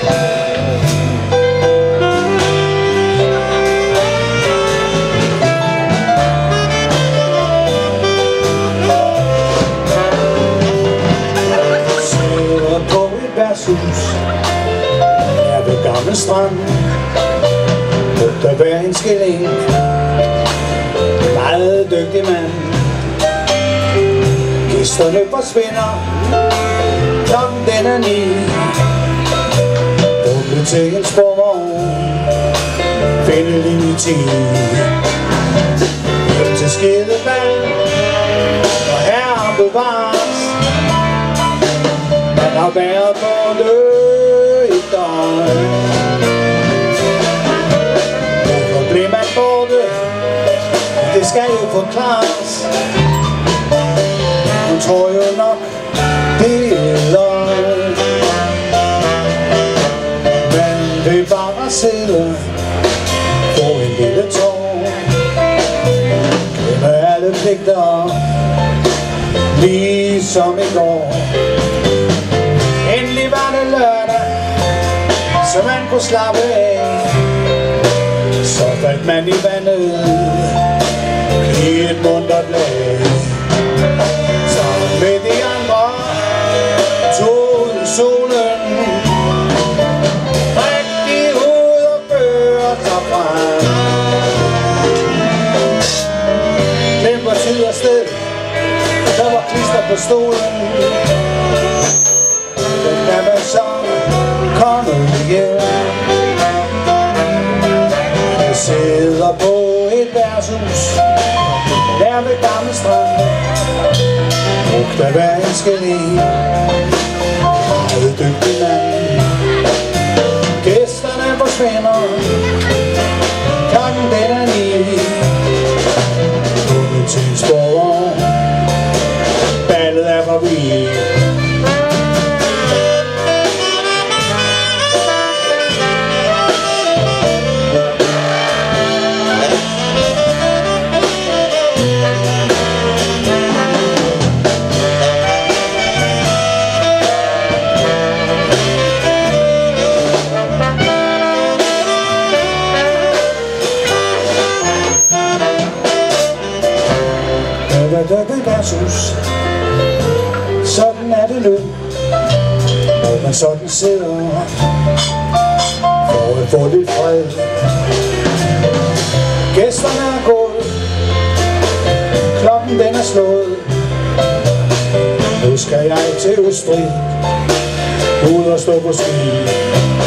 værtshus er ved gamle strand. Lugter hver en skilling, meget dygtig mand. Gæsterne forsvinder, klokken den er 9. Åbne til en sporvogn, finde linje 10. Hjem til Skidevald, og her bevares. Man har været borte i døgn. Hvorfor blev man borte? Det skal jo forklares. Hun tror jo nok, det er løgn. Men det er bare at sidde på en lille tår. Glemme alle pligter, ligesom i går. Endelig var det lørdag, så man kunne slappe af. Så faldt man i vandet i et muntert lag. Så med de andre tog ud i solen, rigtig ud og førte sig frem. Glem var tid og sted, der var klister på stolen. Da man så kommer hjem. Jeg sidder på et værtshus der ved gamle strand. Brugt af hver en skilling, meget dygtig mand. Gæsterne forsvinder, klokken den er 9. Ude til en sporvogn, ballet er forbi. Værtshus. Sådan er det nu, når man sådan sidder for at få lidt fred. Gæsterne er gået, klokken den er slået. Nu skal jeg til Østrig, ud og stå på ski.